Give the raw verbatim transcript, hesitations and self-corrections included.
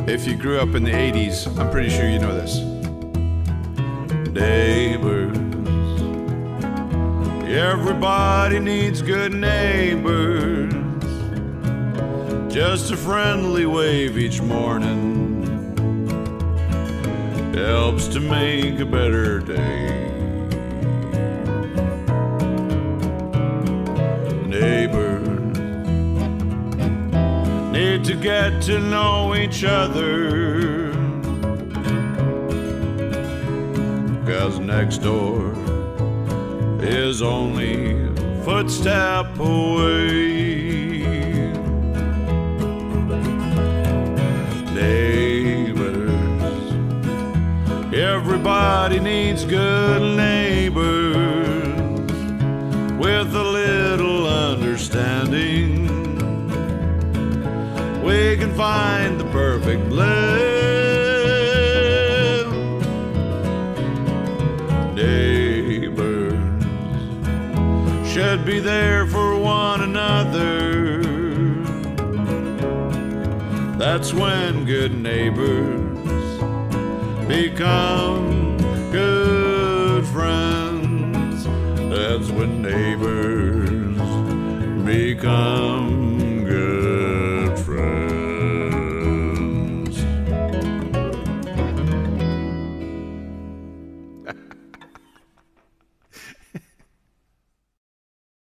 If you grew up in the eighties, I'm pretty sure you know this. Neighbors, everybody needs good neighbors. Just a friendly wave each morning helps to make a better day. Neighbors need to get to know each other, 'cause next door is only a footstep away. Neighbors, everybody needs good neighbors with a little understanding. We can find the perfect blend. Neighbors should be there for one another. That's when good neighbors become good friends. That's when neighbors become